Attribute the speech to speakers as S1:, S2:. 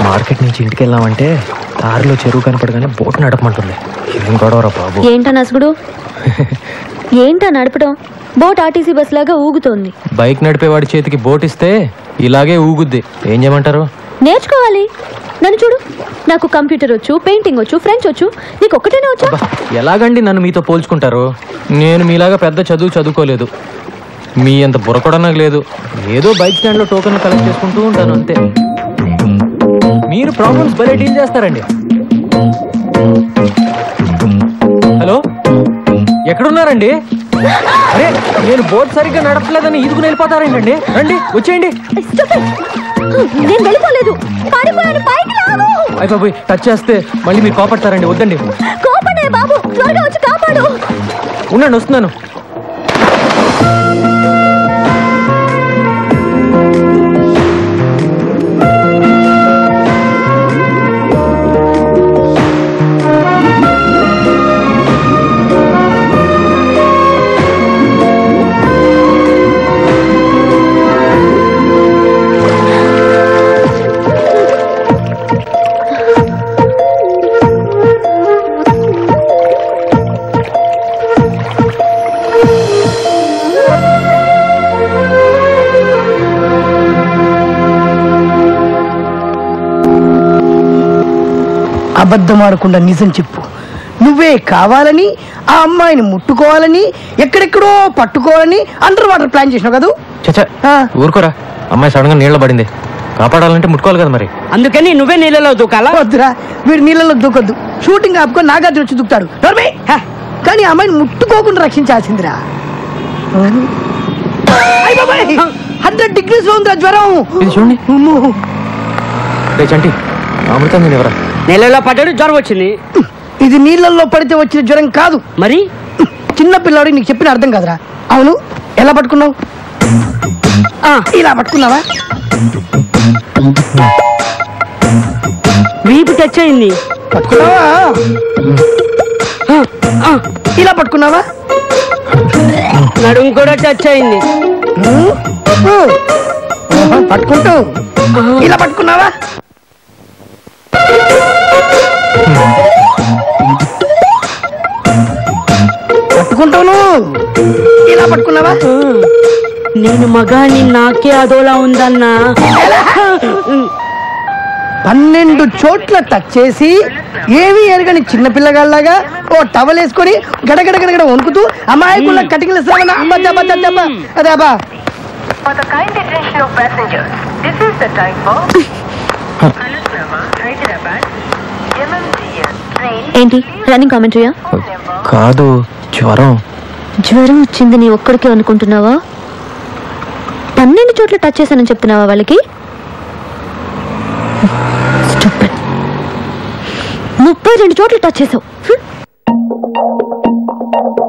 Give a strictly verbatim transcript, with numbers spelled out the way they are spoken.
S1: Market నుంచి ఇంటికి వెళ్ళామంటే దారిలో చెరువు కనపడగానే బోట్ నడపమంటుంది. ఏం గొడవరా బాబు?
S2: ఏంటా నసుగుడు? ఏంటా నడపడం? బోట్ ఆర్టీసీ బస్ లాగా ఊగుతోంది.
S1: బైక్ నడిపేవాడి చేతికి బోట్ ఇస్తే ఇలాగే ఊగుద్ది. ఏం చేయమంటారు?
S2: నేర్చుకోవాలి. నన్ను చూడు, నాకు కంప్యూటర్ వచ్చు, పెయింటింగ్ వచ్చు, ఫ్రెంచ్ వచ్చు. నీకు ఒక్కటేనే వచ్చా?
S1: ఎలాగండి నన్ను మీతో పోల్చుకుంటారు? నేను మీలాగా పెద్ద చదువు చదువుకోలేదు. మీ అంత బుర్ర నాకు లేదు. ఏదో బైక్ స్టాండ్ లో టోకెన్లు కలెక్ట్ చేసుకుంటూ ఉంటాను అంతే. మీరు ప్రాబ్లమ్స్ భలే డీల్ చేస్తారండి. హలో, ఎక్కడున్నారండి? అరే, నేను బోట్ సరిగ్గా నడపలేదని ఈదుకుని వెళ్ళిపోతారేంటండి? రండి, వచ్చేయండి.
S2: నేను వెళ్ళిపోలేదు, పారిపోయాను. పైకి లాగు.
S1: అయ్య బాబోయ్, టచ్ చేస్తే మళ్ళీ మీరు కోపడతారండి. వద్దండి.
S2: కోపడే బాబు, త్వరగా వచ్చి కాపాడు.
S1: ఉండండి, వస్తున్నాను.
S3: అబద్ధం ఆడకుండా నిజం చెప్పు. నువ్వే కావాలని ఆ అమ్మాయిని ముట్టుకోవాలని ఎక్కడెక్కడో పట్టుకోవాలని అండర్ వాటర్ ప్లాన్ చేసినావు కదా?
S1: చచ్చా, ఊరుకోరా. అమ్మాయి సడన్ గా నీళ్ళ పడింది. కాపాడాలంటే ముట్టుకోవాలి కదా మరి.
S4: అందుకని నువ్వే నీళ్ళలో దూకాలా?
S3: వద్దురా, వీడు నీళ్ళలో దూకొద్దు. షూటింగ్ ఆపుకొని నాగార్జున వచ్చి దూకుతాడు. కానీ అమ్మాయిని ముట్టుకోకుండా రక్షించాల్సిందిరా. హండ్రెడ్ డిగ్రీస్ లో ఉందిరా జ్వరం.
S1: చూడండి. చంటి, అమృతం నేను ఎవరా?
S4: నీళ్ళలో పడ్డాడు, జ్వరం వచ్చింది.
S3: ఇది నీళ్ళల్లో పడితే వచ్చిన జ్వరం కాదు.
S4: మరి
S3: చిన్న పిల్లాడికి నీకు చెప్పిన అర్థం కాదురా. అవును, ఎలా పట్టుకున్నావు? ఇలా పట్టుకున్నావా?
S4: వీపు టచ్ అయింది.
S3: పట్టుకున్నావా? ఇలా పట్టుకున్నావా?
S4: నడుము కూడా టచ్ అయింది.
S3: పట్టుకుంటూ ఇలా పట్టుకున్నావా? పట్టుకుంటాను. ఇలా పట్టుకున్నావా?
S4: నేను మగాని నాకే అదోలా ఉందన్నా.
S3: పన్నెండు చోట్ల టచ్ చేసి ఏమీ ఎరగని చిన్న పిల్లగాళ్ళలాగా ఓ టవల్ వేసుకొని గడగడ గడగడ వణుకుతూ అమాయకుల కటింగ్లు ఇస్తామన్నా. అదే అబ్బా.
S2: ఏంటి రన్నింగ్ కామెంటరీయా?
S1: కాదు, జ్వరం.
S2: జ్వరం వచ్చింది నీ ఒక్కడికే అనుకుంటున్నావా? పన్నెండు చోట్ల టచ్ చేశానని చెప్తున్నావా వాళ్ళకి? ముప్పై రెండు చోట్ల టచ్ చేసావు.